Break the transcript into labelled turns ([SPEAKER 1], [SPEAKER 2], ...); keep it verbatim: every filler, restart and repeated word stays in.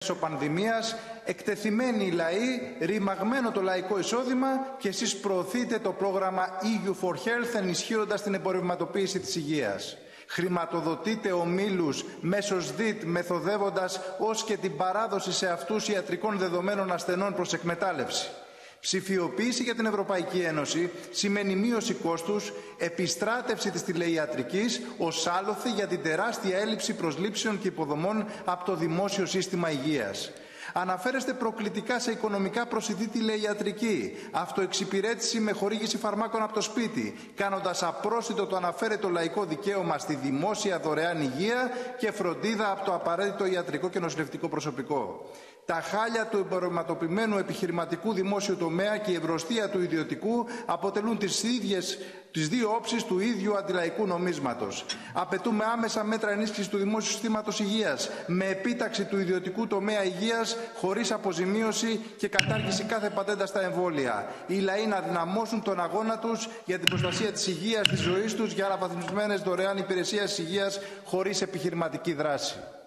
[SPEAKER 1] μέσω πανδημίας, εκτεθειμένοι οι λαοί, ρημαγμένο το λαϊκό εισόδημα και εσείς προωθείτε το πρόγραμμα E U for Health ενισχύοντας την εμπορευματοποίηση της υγείας. Χρηματοδοτείτε ομίλους μέσω ΣΔΙΤ μεθοδεύοντας ως και την παράδοση σε αυτούς ιατρικών δεδομένων ασθενών προς εκμετάλλευση. Ψηφιοποίηση για την Ευρωπαϊκή Ένωση σημαίνει μείωση κόστους, επιστράτευση της τηλεϊατρικής ως άλοθη για την τεράστια έλλειψη προσλήψεων και υποδομών από το δημόσιο σύστημα υγείας. Αναφέρεστε προκλητικά σε οικονομικά προσιτή τηλεϊατρική, αυτοεξυπηρέτηση με χορήγηση φαρμάκων από το σπίτι, κάνοντας απρόσιτο το αναφέρετο λαϊκό δικαίωμα στη δημόσια δωρεάν υγεία και φροντίδα από το απαραίτητο ιατρικό και νοσηλευτικό προσωπικό. Τα χάλια του εμπορευματοποιημένου επιχειρηματικού δημόσιου τομέα και η ευρωστία του ιδιωτικού αποτελούν τις ίδιες τις δύο όψεις του ίδιου αντιλαϊκού νομίσματος. Απαιτούμε άμεσα μέτρα ενίσχυσης του δημόσιου συστήματος υγείας, με επίταξη του ιδιωτικού τομέα υγείας, χωρίς αποζημίωση και κατάργηση κάθε πατέντα στα εμβόλια. Οι λαοί να δυναμώσουν τον αγώνα τους για την προστασία της υγείας, της ζωής τους, για αναβαθμισμένες δωρεάν υπηρεσίες υγείας χωρίς επιχειρηματική δράση.